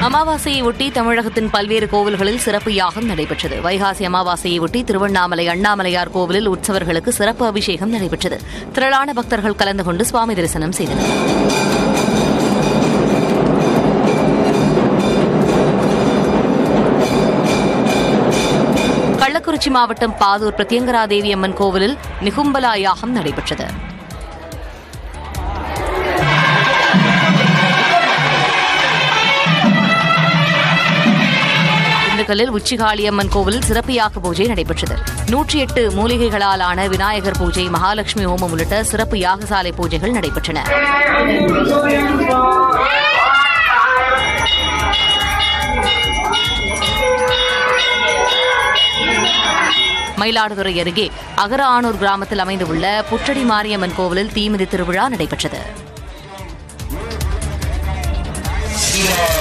அமாவாசையை ஒட்டி தமிழகத்தின் பல்வேறு கோவில்களில் சிறப்பு யாகம் நடைபெற்றது. வைகாசி அமாவாசையை ஒட்டி திருவண்ணாமலை அண்ணாமலையார் கோவிலில் உற்சவர்களுக்கு சிறப்பு அபிஷேகம் நடைபெற்றது. திரளான பக்தர்கள் கலந்து கொண்டு சுவாமி தரிசனம் செய்தனர். கள்ளக்குறிச்சி மாவட்டம் பாதூர் பிரத்யங்கராதேவி அம்மன் கோவிலில் நிகும்பலா யாகம் நடைபெற்றது. திண்டுக்கல்லில் உச்சிகாளியம்மன் கோவிலில் சிறப்பு யாக பூஜை நடைபெற்றது. 108 மூலிகைகளால் ஆன விநாயகர் பூஜை, மகாலட்சுமி ஹோமம் உள்ளிட்ட சிறப்பு யாகசாலை பூஜைகள் நடைபெற்றன. மயிலாடுதுறை அருகே அகரானூர் கிராமத்தில் அமைந்துள்ள புற்றடி மாரியம்மன் கோவிலில் தீமிதி திருவிழா நடைபெற்றது.